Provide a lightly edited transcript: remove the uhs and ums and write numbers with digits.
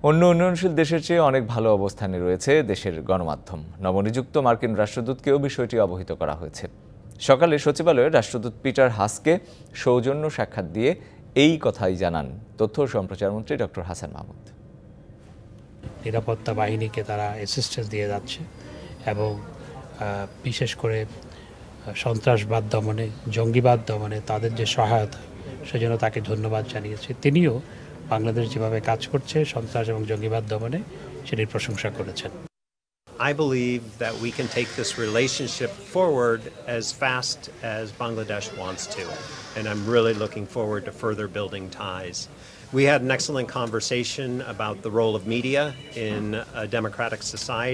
অন্য উন্নয়নশীল দেশের চেয়ে অনেক ভালো অবস্থানে রয়েছে দেশের গণমাধ্যম। নবনিযুক্ত মার্কিন রাষ্ট্রদূতকেও বিষয়টি অবহিত করা হয়েছে। সকালে সচিবালয়ে রাষ্ট্রদূত পিটার হাসকে সৌজন্য সাক্ষাৎ দিয়ে এই কথাই জানান তথ্য ও সম্প্রচার মন্ত্রী ডক্টর হাসান মাহমুদ। নিরাপত্তা বাহিনীকে তারা অ্যাসিস্ট্যান্স দিয়ে যাচ্ছে এবং বিশেষ করে সন্ত্রাসবাদ দমনে, জঙ্গিবাদ দমনে তাদের যে সহায়তা, সেজন্য তাকে ধন্যবাদ জানিয়েছি। তিনিও বাংলাদেশ যেভাবে কাজ করছে সন্ত্রাস এবং জঙ্গিবাদ দমনে, সেটির প্রশংসা করেছেন। I believe that we can take this relationship forward as fast as Bangladesh wants to, and I'm really looking forward to further building ties. We had an excellent conversation about the role of media in a democratic society.